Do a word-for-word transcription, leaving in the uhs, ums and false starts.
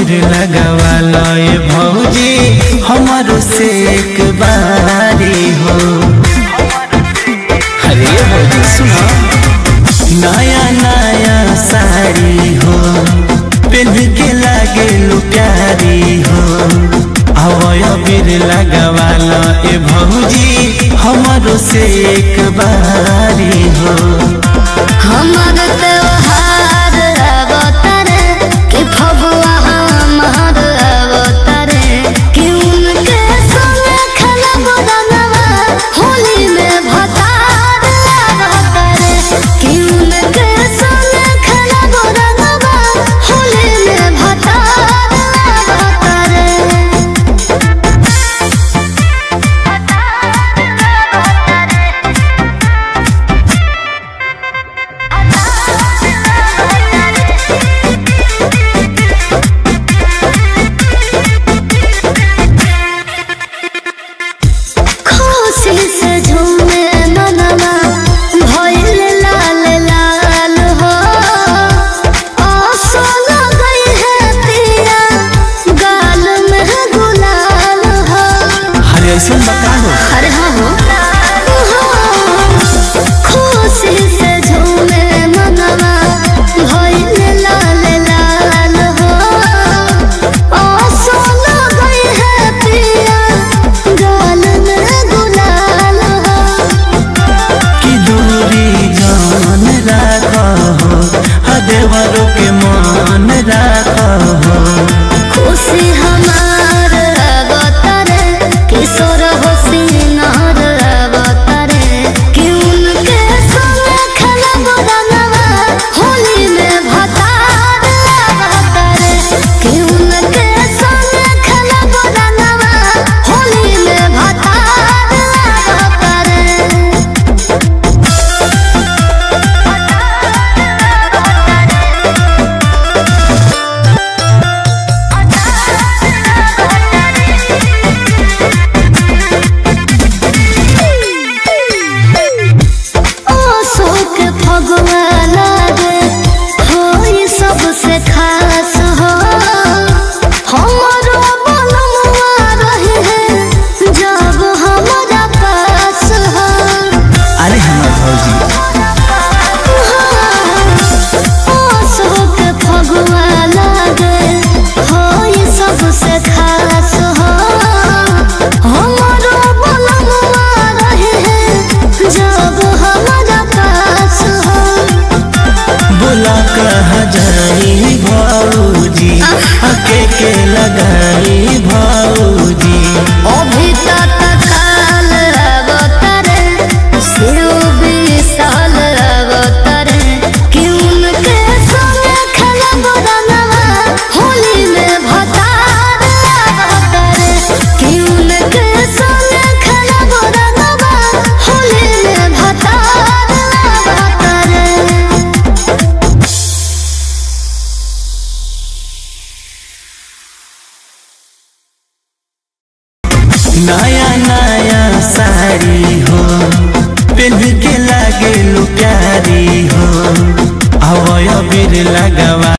अबीर लगावाला ए भौजी हमारो से एक बारी हो। अरे भौजी सुना, नया नया साड़ी हो पहन के लागे लो प्यारी हो। अबीर लगावाला ए भौजी हमारो से एक बारी हो। हमार त्योहार अवतारे कि फगुआ हमार अवतारे कि उनके संग खेलब रंगवा होली में भतार अवतारे कि उनके संग खेलब रंगवा होली में भतार अवतारे। अरे हाँ हो खुशी से झूमे मनवा भइले लाल लाल हो। आसन गई है पिया गाल में गुलाल हो। कि दूरी जान राखो हो देवरों के मान राखो हो। खुशी हमार अवतारे किशोर हो सिंगार अवतारे कि उनके संग खेलब रंगवा होली में भतार अवतारे कि उनके संग खेलब रंगवा होली में भतार अवतारे। फगुआ लागे हो सबसे खास हो। हमारो बनमुआ रहे हैं जब हमारा पास हो। अरे हमार भौजी के फगुआ लागे हो सबसे खास हो। हमारो बनमुआ रहे हैं जब हमारा पास हो। बोला कहा जाई भौजी हके के लगाई भौजी। अभी तक काल अवतारे शिव विशाल अवतारे कि उनके संग खेलब रंगवा होली में भतार अवतारे कि उनके संग खेलब रंगवा होली में भतार अवतारे। नया नया